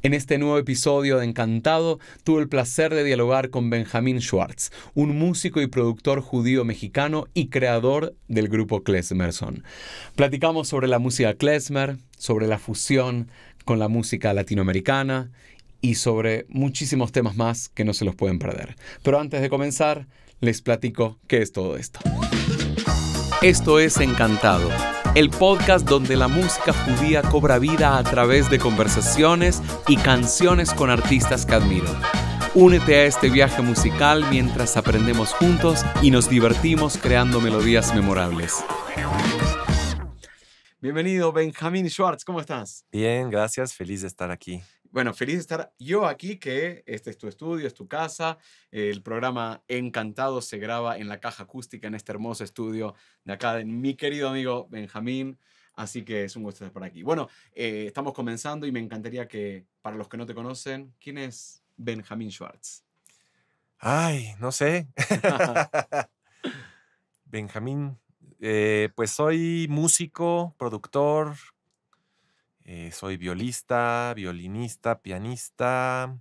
En este nuevo episodio de Encantado, tuve el placer de dialogar con Benjamin Schwartz, un músico y productor judío mexicano y creador del grupo Klezmerson. Platicamos sobre la música klezmer, sobre la fusión con la música latinoamericana y sobre muchísimos temas más que no se los pueden perder. Pero antes de comenzar, les platico qué es todo esto. Esto es Encantado, el podcast donde la música judía cobra vida a través de conversaciones y canciones con artistas que admiro. Únete a este viaje musical mientras aprendemos juntos y nos divertimos creando melodías memorables. Bienvenido, Benjamin Schwartz, ¿cómo estás? Bien, gracias, feliz de estar aquí. Bueno, feliz de estar yo aquí, que este es tu estudio, es tu casa. El programa Encantado se graba en la caja acústica en este hermoso estudio de acá de mi querido amigo Benjamín. Así que es un gusto estar por aquí. Bueno, estamos comenzando y me encantaría que, para los que no te conocen, ¿quién es Benjamin Schwartz? Ay, no sé. Benjamín, pues soy músico, productor, soy violista, violinista, pianista,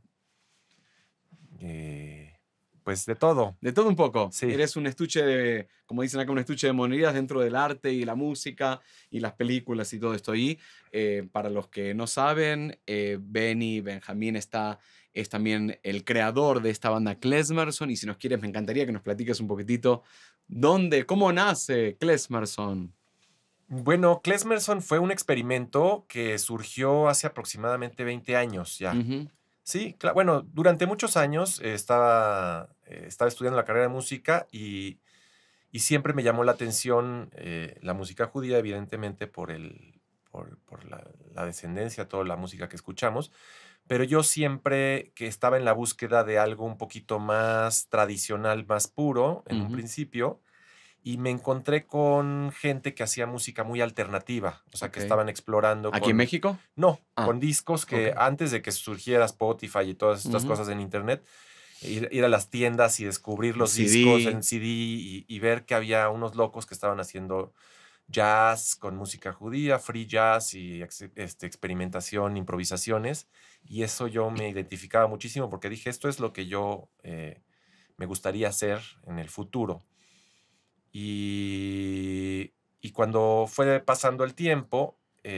pues de todo. De todo un poco. Sí. Eres un estuche de, como dicen acá, un estuche de monerías dentro del arte y la música y las películas y todo esto. Y para los que no saben, Benjamín es también el creador de esta banda Klezmerson. Y si nos quieres, me encantaría que nos platiques un poquitito cómo nace Klezmerson. Bueno, Klezmerson fue un experimento que surgió hace aproximadamente 20 años ya. Uh-huh. Sí, bueno, durante muchos años estaba estudiando la carrera de música y siempre me llamó la atención la música judía, evidentemente por la descendencia, toda la música que escuchamos, pero yo siempre que estaba en la búsqueda de algo un poquito más tradicional, más puro, en un principio, y me encontré con gente que hacía música muy alternativa, o sea, que estaban explorando. ¿Aquí en México? No, con discos que antes de que surgiera Spotify y todas estas cosas en internet, ir a las tiendas y descubrir los discos en CD y ver que había unos locos que estaban haciendo jazz con música judía, free jazz y experimentación, improvisaciones. Y eso yo me identificaba muchísimo porque dije, esto es lo que yo me gustaría hacer en el futuro. Y cuando fue pasando el tiempo,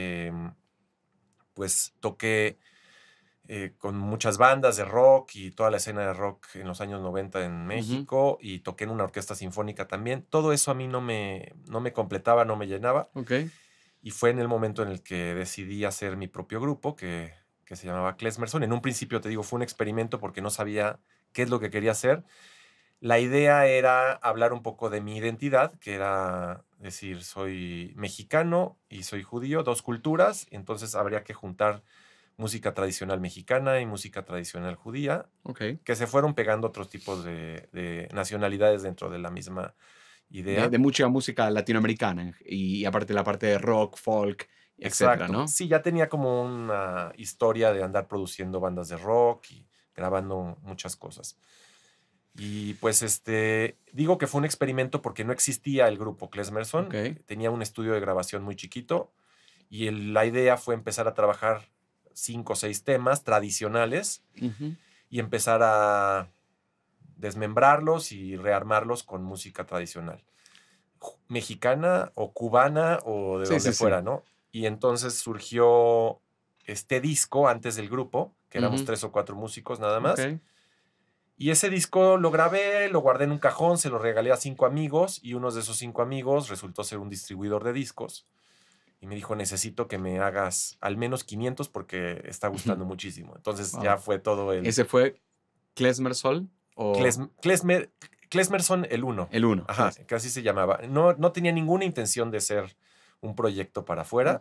pues toqué con muchas bandas de rock y toda la escena de rock en los años 90 en México, y toqué en una orquesta sinfónica también. Todo eso a mí no me completaba, no me llenaba. Y fue en el momento en el que decidí hacer mi propio grupo, que se llamaba Klezmerson. En un principio, te digo, fue un experimento porque no sabía qué es lo que quería hacer. La idea era hablar un poco de mi identidad, que era decir, soy mexicano y soy judío, dos culturas, entonces habría que juntar música tradicional mexicana y música tradicional judía, que se fueron pegando otros tipos de nacionalidades dentro de la misma idea. De mucha música latinoamericana y aparte la parte de rock, folk, etcétera, ¿no? Sí, ya tenía como una historia de andar produciendo bandas de rock y grabando muchas cosas. Y pues digo que fue un experimento porque no existía el grupo Klezmerson. Tenía un estudio de grabación muy chiquito y la idea fue empezar a trabajar 5 o 6 temas tradicionales y empezar a desmembrarlos y rearmarlos con música tradicional mexicana o cubana o de donde fuera, ¿no? Y entonces surgió este disco antes del grupo, que éramos 3 o 4 músicos nada más. Y ese disco lo grabé, lo guardé en un cajón, se lo regalé a 5 amigos y uno de esos 5 amigos resultó ser un distribuidor de discos. Y me dijo, necesito que me hagas al menos 500 porque está gustando muchísimo. Entonces ya fue todo el... ¿Ese fue Klezmerson? ¿O? Klezmerson el 1. El 1. Ajá, que así se llamaba. No tenía ninguna intención de ser un proyecto para afuera.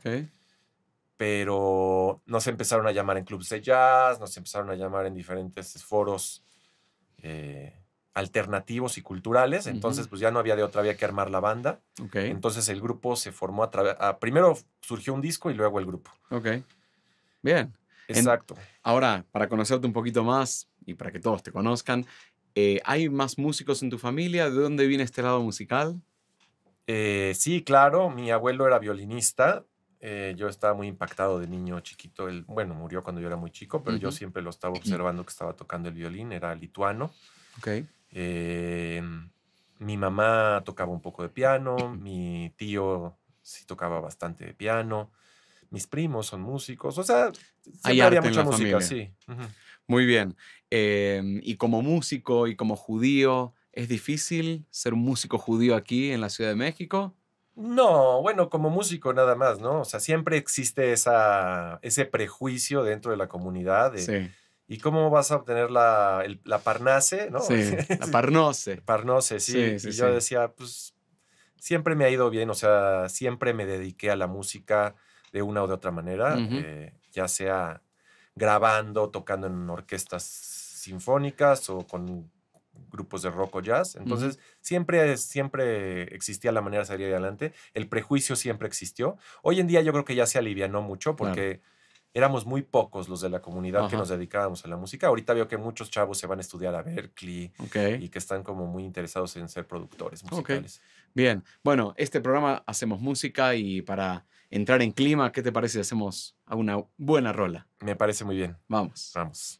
Pero nos empezaron a llamar en clubs de jazz, nos empezaron a llamar en diferentes foros alternativos y culturales. Entonces pues ya no había de otra, había que armar la banda. Entonces el grupo se formó primero surgió un disco y luego el grupo. Bien. Exacto. Ahora, para conocerte un poquito más y para que todos te conozcan, ¿hay más músicos en tu familia? ¿De dónde viene este lado musical? Sí, claro. Mi abuelo era violinista. Yo estaba muy impactado de niño chiquito. Él, bueno, murió cuando yo era muy chico, pero yo Ujú. siempre lo estaba observando que estaba tocando el violín. Era lituano. Ok. Eh, Mi mamá tocaba un poco de piano. Mi tío sí tocaba bastante de piano. Mis primos son músicos. O sea, Hay siempre había arte en mucha la música, familia. sí. Ujú. Muy bien. Y como músico y como judío, ¿es difícil ser un músico judío aquí en la Ciudad de México? No, bueno, como músico nada más, ¿no? O sea, siempre existe ese prejuicio dentro de la comunidad de, Sí, ¿y cómo vas a obtener la parnase, ¿no? sí. La Sí, Parnose. parnose, sí. Sí, sí, Y yo sí. decía, pues siempre me ha ido bien, o sea, siempre me dediqué a la música de una o de otra manera, Ujú, ya sea grabando, tocando en orquestas sinfónicas o con grupos de rock o jazz. ujú. Entonces, siempre existía la manera de salir adelante. El prejuicio siempre existió. Hoy en día yo creo que ya se alivianó mucho Claro. porque éramos muy pocos los de la comunidad que nos Ajá. dedicábamos a la música. Ahorita veo que muchos chavos se van a estudiar a Berkeley Ok. y que están como muy interesados en ser productores Ok. musicales. Bien. Bueno, este programa hacemos música y para entrar en clima, ¿qué te parece si hacemos una buena rola? Me parece muy bien. Vamos. Vamos.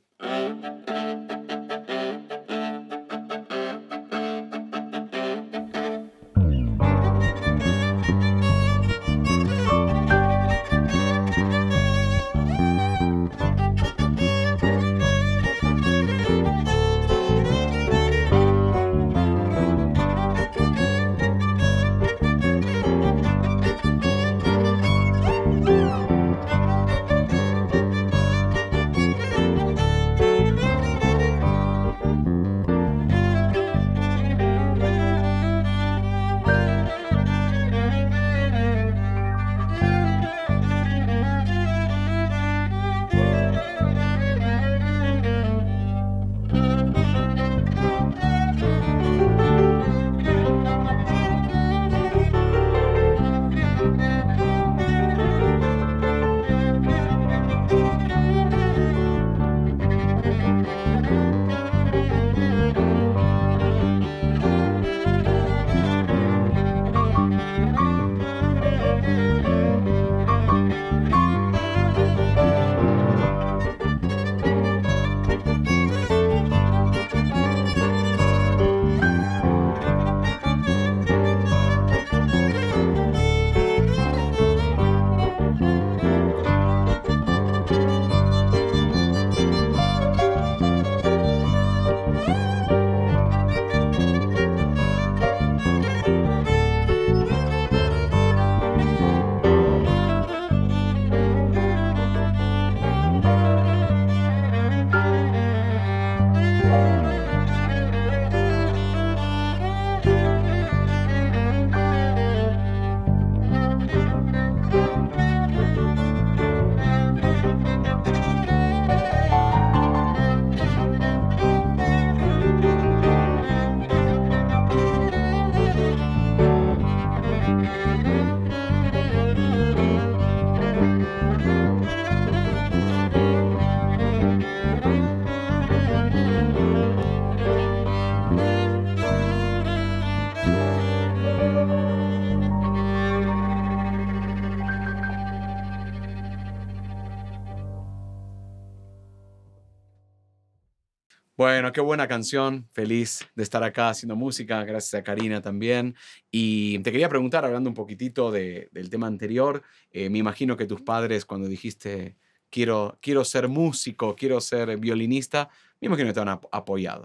Bueno, qué buena canción. Feliz de estar acá haciendo música. Gracias a Karina también. Y te quería preguntar, hablando un poquitito del tema anterior, me imagino que tus padres, cuando dijiste quiero ser músico, quiero ser violinista, me imagino que te han apoyado.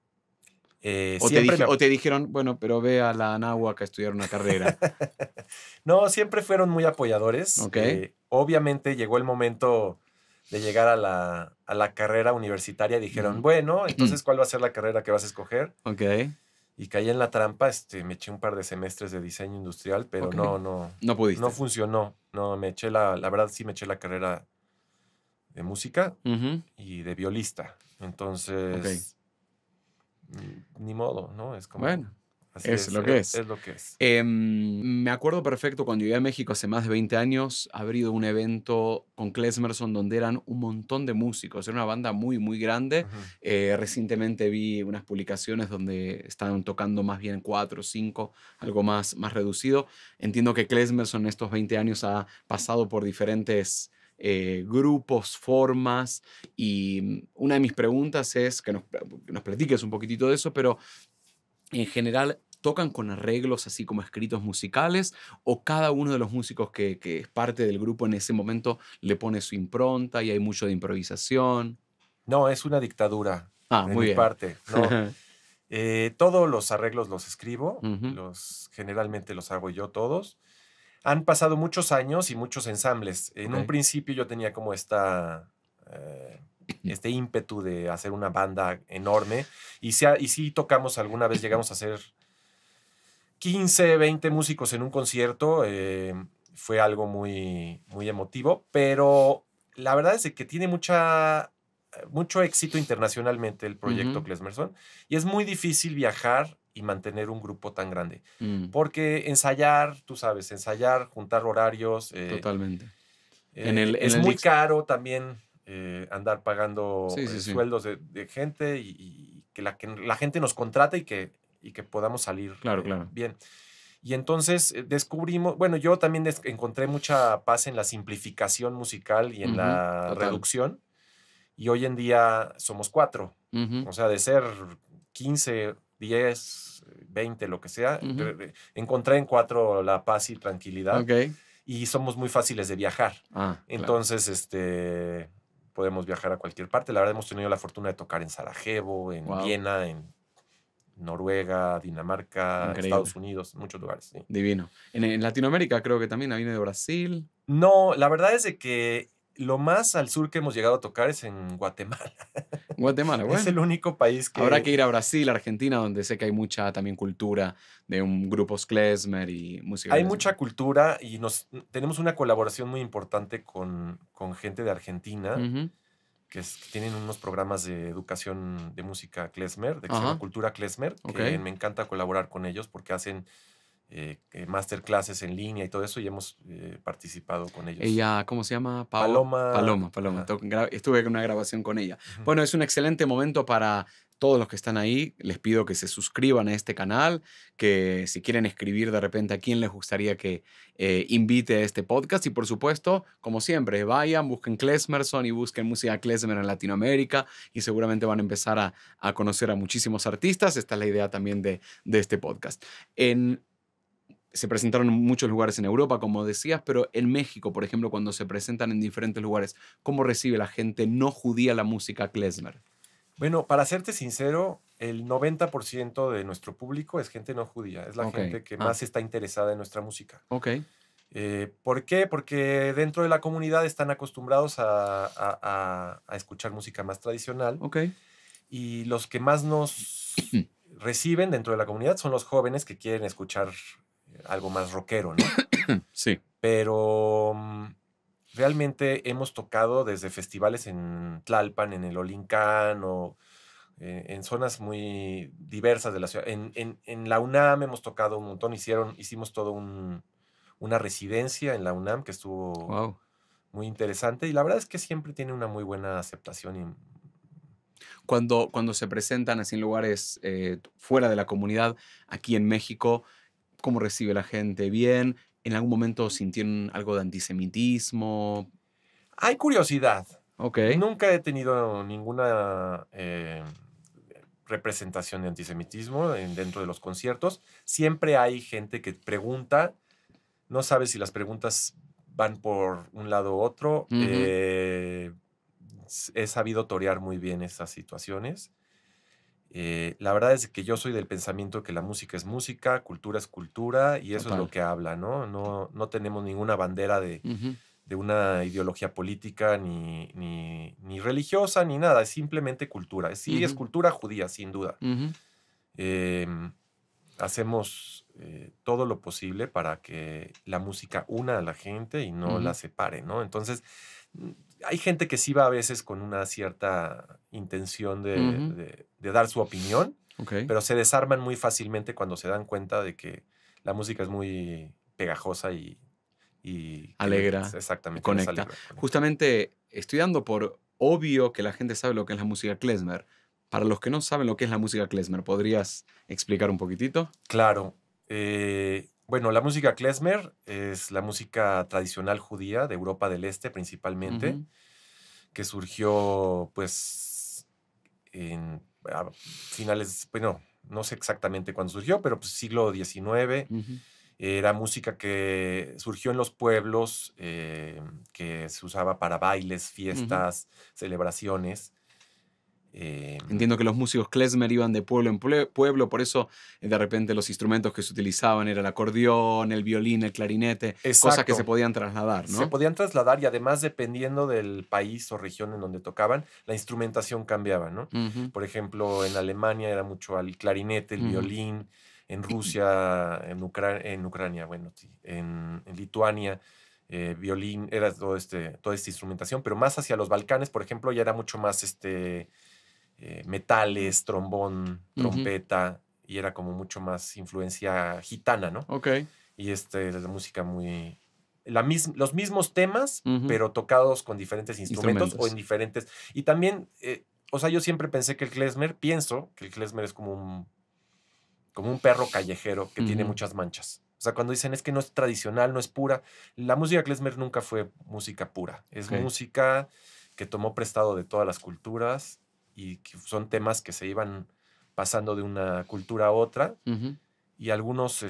Siempre me... O te dijeron, bueno, pero ve a la Anáhuac a estudiar una carrera. No, siempre fueron muy apoyadores. ¿Ok? Obviamente llegó el momento de llegar a la carrera universitaria y dijeron, Ujú. bueno, entonces, ¿cuál va a ser la carrera que vas a escoger? Ok, Y caí en la trampa, me eché un par de semestres de diseño industrial, pero ok. no No pudiste. funcionó. No, la verdad sí me eché la carrera de música Ujú. y de violista. Ok. Entonces, ni modo, ¿no? Es como, Bueno. Así Es lo que es. Es lo que es. Me acuerdo perfecto cuando llegué a México hace más de 20 años, haber ido a un evento con Klezmerson donde eran un montón de músicos. Era una banda muy, muy grande. Ujú. Recientemente vi unas publicaciones donde estaban tocando más bien 4 o 5, algo más reducido. Entiendo que Klezmerson en estos 20 años ha pasado por diferentes grupos, formas. Y una de mis preguntas es que nos platiques un poquitito de eso, pero en general tocan con arreglos así como escritos musicales o cada uno de los músicos que es parte del grupo en ese momento le pone su impronta y hay mucho de improvisación. No, es una dictadura Ah, de muy mi bien. parte. No, todos los arreglos los escribo, Ujú, generalmente los hago yo todos. Han pasado muchos años y muchos ensambles. En un ok. principio yo tenía como este ímpetu de hacer una banda enorme y sí tocamos alguna vez, llegamos a ser 15, 20 músicos en un concierto. Fue algo muy, muy emotivo, pero la verdad es de que tiene mucho éxito internacionalmente el proyecto Ujú, Klezmerson y es muy difícil viajar y mantener un grupo tan grande. mm, Porque ensayar, tú sabes, ensayar, juntar horarios, totalmente. En es el muy Dix. caro también andar pagando Sí, sí, sí. sueldos de gente y que la gente nos contrate y que podamos salir Claro, claro. bien. Y entonces descubrimos, bueno, yo también encontré mucha paz en la simplificación musical y en Ujú, la total. reducción. Y hoy en día somos 4. Ujú, O sea, de ser 15, 10, 20, lo que sea, ujú. encontré en 4 la paz y tranquilidad Ok. y somos muy fáciles de viajar. Ah, claro. Entonces, podemos viajar a cualquier parte. La verdad, hemos tenido la fortuna de tocar en Sarajevo, en Wow. Viena, en Noruega, Dinamarca, Increíble. Estados Unidos, muchos lugares. Sí. Divino. En Latinoamérica creo que también ha venido de Brasil. No, la verdad es de que lo más al sur que hemos llegado a tocar es en Guatemala. Guatemala, Es el bueno. único país Habrá que que ir a Brasil, Argentina, donde sé que hay mucha también cultura de un grupos klezmer y música hay klezmer. mucha cultura y tenemos una colaboración muy importante con gente de Argentina, Ujú, que tienen unos programas de educación de música klezmer, que se llama ajá, Cultura Klezmer, que okey. me encanta colaborar con ellos porque hacen masterclasses en línea y todo eso y hemos participado con ellos. Ella, ¿cómo se llama? Paloma, Paloma. ajá. Estuve en una grabación con ella. Ujú. Bueno, es un excelente momento para todos los que están ahí. Les pido que se suscriban a este canal, que si quieren escribir de repente a quién les gustaría que invite a este podcast. Y por supuesto, como siempre, vayan, busquen Klezmerson y busquen música klezmer en Latinoamérica y seguramente van a empezar a conocer a muchísimos artistas. Esta es la idea también de este podcast. Se presentaron en muchos lugares en Europa, como decías, pero en México, por ejemplo, cuando se presentan en diferentes lugares, ¿cómo recibe la gente no judía la música klezmer? Bueno, para serte sincero, el 90% de nuestro público es gente no judía, es la Ok. gente que Ah, más está interesada en nuestra música. ok. ¿Por qué? Porque dentro de la comunidad están acostumbrados a escuchar música más tradicional Ok. y los que más nos reciben dentro de la comunidad son los jóvenes que quieren escuchar algo más rockero, ¿no? Sí. Pero realmente hemos tocado desde festivales en Tlalpan, en el Olincán o en zonas muy diversas de la ciudad. En la UNAM hemos tocado un montón, hicimos todo una residencia en la UNAM que estuvo Wow. muy interesante y la verdad es que siempre tiene una muy buena aceptación. Cuando se presentan así en lugares fuera de la comunidad, aquí en México, ¿cómo recibe la gente? ¿Bien? ¿En algún momento sintieron algo de antisemitismo? Hay curiosidad. Ok. Nunca he tenido ninguna representación de antisemitismo dentro de los conciertos. Siempre hay gente que pregunta, no sabes si las preguntas van por un lado u otro. Ujú, He sabido torear muy bien esas situaciones. La verdad es que yo soy del pensamiento que la música es cultura y eso es lo total. que habla, ¿no? No tenemos ninguna bandera Ujú, de una ideología política ni religiosa ni nada, es simplemente cultura. Sí, es ujú, cultura judía, sin duda. ujú, Em, Hacemos todo lo posible para que la música una a la gente y no la ujú, separe, ¿no? Entonces, mm, hay gente que sí va a veces con una cierta intención ujú. de dar su opinión, Ok. pero se desarman muy fácilmente cuando se dan cuenta de que la música es muy pegajosa y Alegra y exactamente, les conecta. alegra, conecta. Justamente estoy dando por obvio que la gente sabe lo que es la música klezmer. Para los que no saben lo que es la música klezmer, ¿podrías explicar un poquitito? Claro. Bueno, la música klezmer es la música tradicional judía de Europa del Este principalmente, Ujú, que surgió pues a finales, bueno, no sé exactamente cuándo surgió, pero pues siglo XIX. ujú. Era música que surgió en los pueblos, que se usaba para bailes, fiestas, celebraciones. Entiendo que los músicos klezmer iban de pueblo en pueblo, por eso de repente los instrumentos que se utilizaban era el acordeón, el violín, el clarinete, cosas que se Exacto. podían trasladar, Se ¿no? podían trasladar y además, dependiendo del país o región en donde tocaban, la instrumentación cambiaba, ¿no? Ujú, Por ejemplo, en Alemania era mucho el clarinete, el ujú, violín, en Rusia, en Ucrania, bueno, sí, en Lituania, violín, era toda esta instrumentación, pero más hacia los Balcanes, por ejemplo, ya era mucho más metales, trombón, ujú. trompeta, y era como mucho más influencia gitana, ¿no? Ok. Y la música muy... los mismos temas, Ujú. pero tocados con diferentes instrumentos o en Instrumentos. diferentes... Y también, o sea, yo siempre pensé que pienso que el klezmer es como un perro callejero que tiene Ujú. muchas manchas. O sea, cuando dicen es que no es tradicional, no es pura, la música klezmer nunca fue música pura. Es Ok. música que tomó prestado de todas las culturas y que son temas que se iban pasando de una cultura a otra Ujú. y algunos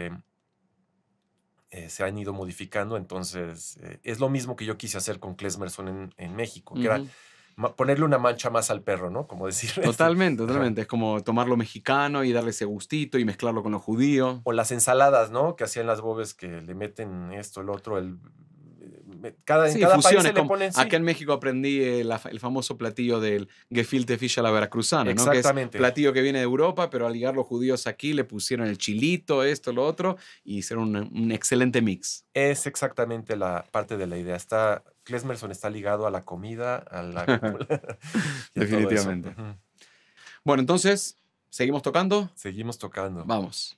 se han ido modificando. Entonces, es lo mismo que yo quise hacer con Klezmerson en México, que era Ujú. ponerle una mancha más al perro, ¿no? Como decir, Totalmente, ajá. totalmente. Es como tomar lo mexicano y darle ese gustito y mezclarlo con lo judío. O las ensaladas, ¿no? Que hacían las bobes que le meten esto, el otro, en Sí, cada país fusiones se le como ponen, acá sí, en México aprendí el famoso platillo del gefilte fish a la veracruzana, ¿no? Que es exactamente. platillo que viene de Europa, pero al llegar los judíos aquí le pusieron el chilito, esto, lo otro, y hicieron un excelente mix. Es exactamente la parte de la idea. Klezmerson está ligado a la comida, y a todo eso. Definitivamente. Ujú. Bueno, entonces, ¿seguimos tocando? Seguimos tocando. Vamos.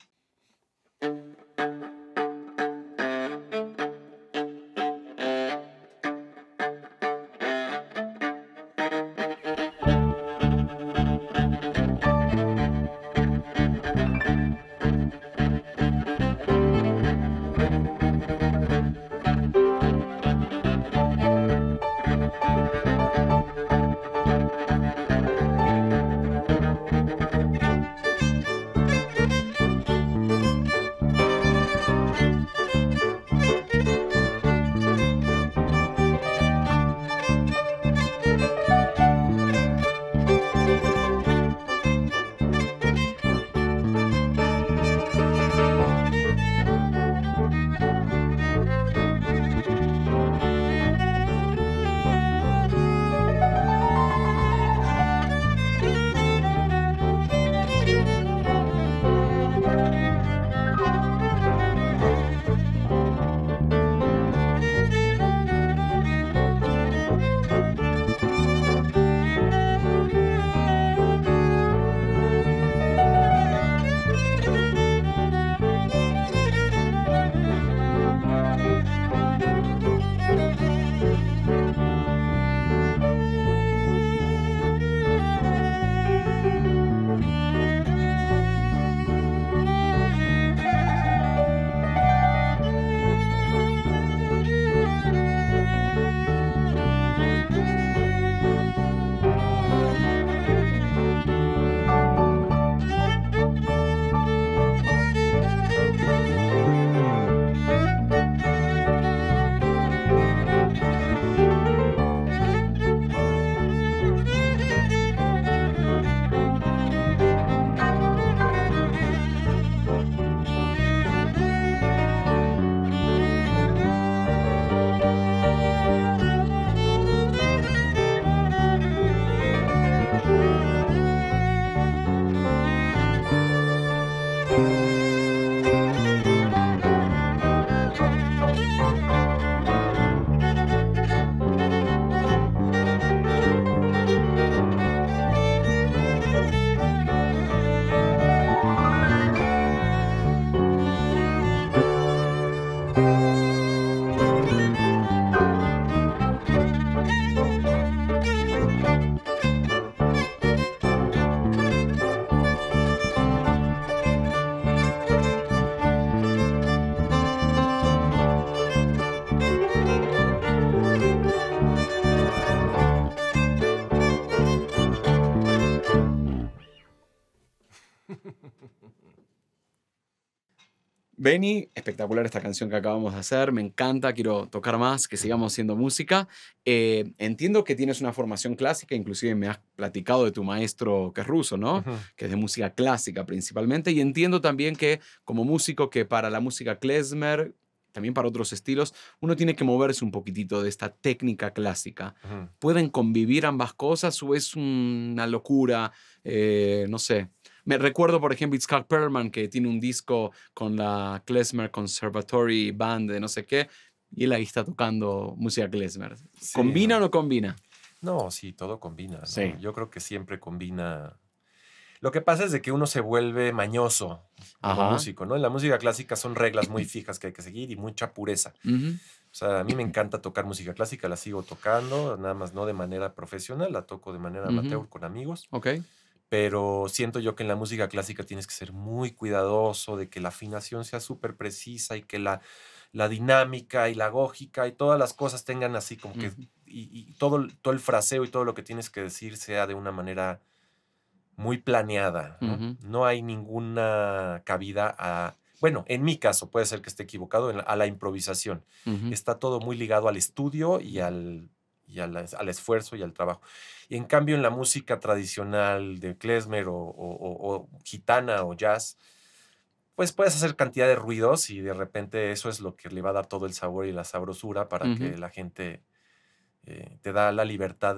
Benny, espectacular esta canción que acabamos de hacer, me encanta, quiero tocar más, que sigamos haciendo música. Entiendo que tienes una formación clásica, inclusive me has platicado de tu maestro que es ruso, ¿no? Ujú. Que es de música clásica principalmente, y entiendo también que como músico que para la música klezmer, también para otros estilos, uno tiene que moverse un poquitito de esta técnica clásica. Ujú. ¿Pueden convivir ambas cosas o es una locura? No sé. Me recuerdo, por ejemplo, Itzhak Perlman, que tiene un disco con la Klezmer Conservatory Band de no sé qué, y él ahí está tocando música klezmer. Sí, ¿Combina o no. no combina? No, sí, todo combina, Sí. ¿no? Yo creo que siempre combina. Lo que pasa es de que uno se vuelve mañoso como Ajá. músico, ¿no? En la música clásica son reglas muy fijas que hay que seguir y mucha pureza. Ujú. O sea, a mí me encanta tocar música clásica, la sigo tocando, nada más no de manera profesional, la toco de manera Ujú. amateur con amigos, Ok. pero siento yo que en la música clásica tienes que ser muy cuidadoso de que la afinación sea súper precisa y que la dinámica y la gógica y todas las cosas tengan así como que, Ujú. y todo el fraseo y todo lo que tienes que decir sea de una manera muy planeada, ¿no? Ujú. No hay ninguna cabida a, bueno, en mi caso, puede ser que esté equivocado, a la improvisación. Ujú. Está todo muy ligado al estudio al esfuerzo y al trabajo. Y en cambio, en la música tradicional de klezmer o gitana o jazz, pues puedes hacer cantidad de ruidos y de repente eso es lo que le va a dar todo el sabor y la sabrosura para Ujú. que la gente te da la libertad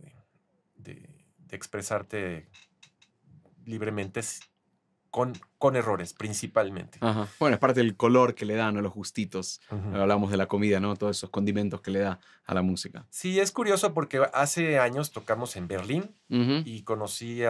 de expresarte libremente con errores, principalmente. Ajá. Bueno, es parte del color que le dan, ¿no? Los gustitos. Ujú. Hablamos de la comida, ¿no? Todos esos condimentos que le da a la música. Sí, es curioso porque hace años tocamos en Berlín Ujú. y conocí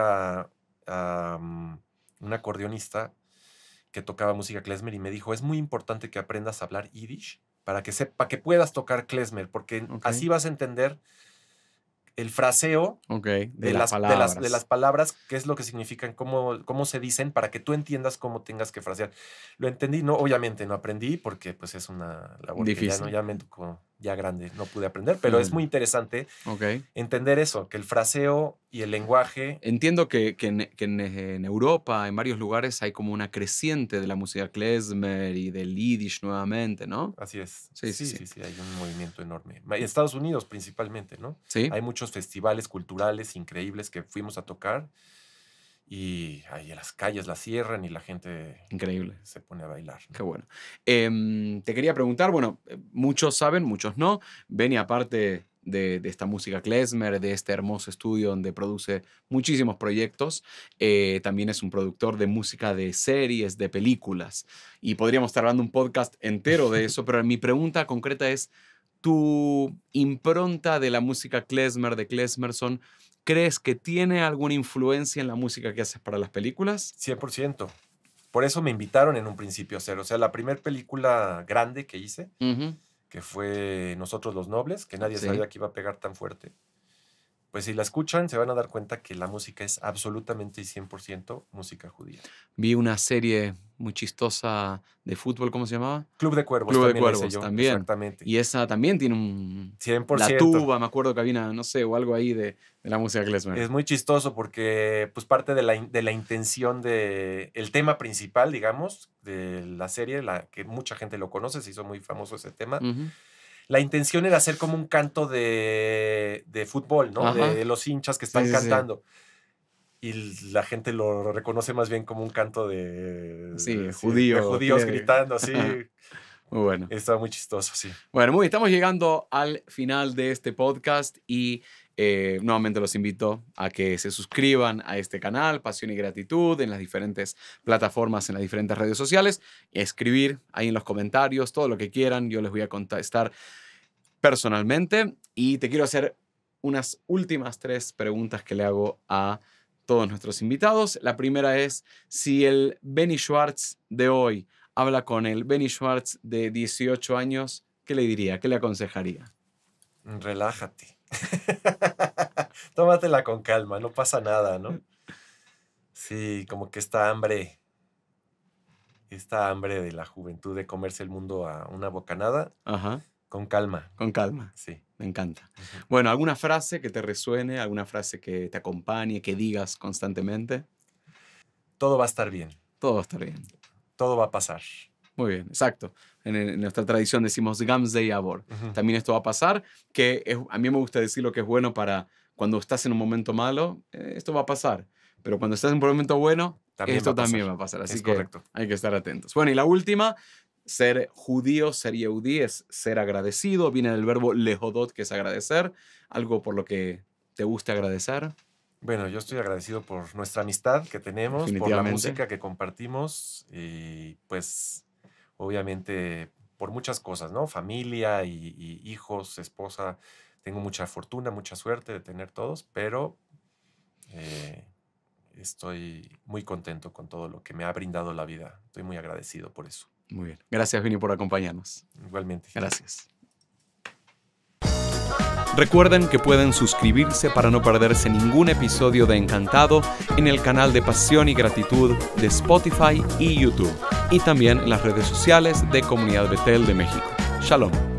a un acordeonista que tocaba música klezmer y me dijo, es muy importante que aprendas a hablar yiddish para que puedas tocar klezmer, porque Ok. así vas a entender el fraseo Ok. De de las de las palabras. palabras, qué es lo que significan, cómo se dicen, para que tú entiendas cómo tengas que frasear. Lo entendí, no, obviamente no aprendí, porque pues es una labor que ya no, Difícil. ya me tocó, ya grande, no pude aprender, pero es muy Claro. interesante Ok. entender eso, que el fraseo y el lenguaje, Entiendo que en Europa, en varios lugares, hay como una creciente de la música klezmer y del yiddish nuevamente, ¿no? así es. Sí, sí, Sí, sí. sí, sí, hay un movimiento enorme. En Estados Unidos principalmente, ¿no? Sí, Hay muchos festivales culturales increíbles que fuimos a tocar y ahí en las calles la cierran y la gente increíble. se pone a bailar, Qué ¿no? bueno. Te quería preguntar, bueno, muchos saben, muchos no. Benny, aparte de esta música klezmer, de este hermoso estudio donde produce muchísimos proyectos, también es un productor de música de series, de películas. Y podríamos estar hablando un podcast entero de eso, pero mi pregunta concreta es, ¿tu impronta de la música klezmer, de Klezmerson, crees que tiene alguna influencia en la música que haces para las películas? 100%. Por eso me invitaron en un principio a hacer. O sea, la primera película grande que hice, Ujú. que fue Nosotros los Nobles, que nadie Sí. sabía que iba a pegar tan fuerte. Pues si la escuchan, se van a dar cuenta que la música es absolutamente y 100% música judía. Vi una serie muy chistosa de fútbol, ¿cómo se llamaba? Club de Cuervos Club de también la hice Cuervos, yo, también. exactamente. Y esa también tiene un... La 100%. tuba, me acuerdo que había una, no sé, o algo ahí de la música klezmer. Es muy chistoso porque pues parte de la intención el tema principal, digamos, de la serie, que mucha gente lo conoce, se hizo muy famoso ese tema. Ujú. La intención era hacer como un canto de fútbol, ¿no? Ajá. De los hinchas que Sí, están sí, sí. cantando. Y la gente lo reconoce más bien como un canto Sí, sí, de judío. judíos gritando, así. Muy bueno. Está muy chistoso, sí. Bueno, estamos llegando al final de este podcast y nuevamente los invito a que se suscriban a este canal, Pasión y Gratitud, en las diferentes plataformas, en las diferentes redes sociales, escribir ahí en los comentarios todo lo que quieran, yo les voy a contestar personalmente y te quiero hacer unas últimas 3 preguntas que le hago a todos nuestros invitados. La primera es, si el Benny Schwartz de hoy habla con el Benny Schwartz de 18 años, ¿qué le diría? ¿Qué le aconsejaría? Relájate. Tómatela con calma, no pasa nada, ¿no? Sí, como que esta hambre de la juventud de comerse el mundo a una bocanada, Ajá, con calma, con calma. sí. Me encanta. Ujú. Bueno, ¿alguna frase que te resuene? ¿Alguna frase que te acompañe, que digas constantemente? todo va a estar bien. Todo va a estar bien. Todo va a pasar. Muy bien, exacto. En nuestra tradición decimos Gamze Yavor. También esto va a pasar, a mí me gusta decir lo que es bueno para cuando estás en un momento malo, esto va a pasar. Pero cuando estás en un momento bueno, esto también va a pasar. Así que correcto. Hay que estar atentos. Bueno, y la última, ser judío, ser yehudí, es ser agradecido. Viene del verbo lehodot, que es agradecer. Algo por lo que te guste agradecer. Bueno, yo estoy agradecido por nuestra amistad que tenemos, por la música que compartimos y pues obviamente por muchas cosas, ¿no? Familia y hijos, esposa. Tengo mucha fortuna, mucha suerte de tener todos, pero estoy muy contento con todo lo que me ha brindado la vida. Estoy muy agradecido por eso. Muy bien. Gracias, Vini, por acompañarnos. Igualmente. Gracias. Recuerden que pueden suscribirse para no perderse ningún episodio de Encantado en el canal de Pasión y Gratitud de Spotify y YouTube, y también en las redes sociales de Comunidad Betel de México. Shalom.